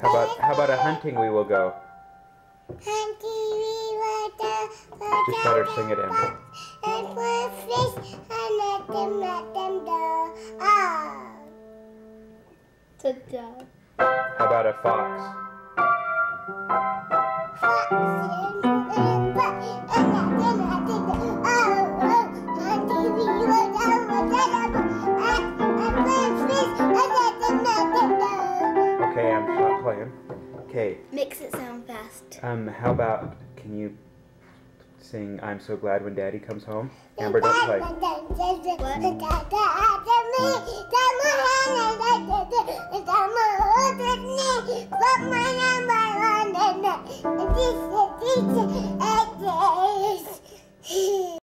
How about a hunting we will go? Hunting we will go. Just let her sing it, Amber. And for fish and let them go. Oh. Good job. How about a fox? Okay, I'm not playing. Okay. Makes it sound fast. How about, can you sing I'm So Glad When Daddy Comes Home? Amber, don't play. What?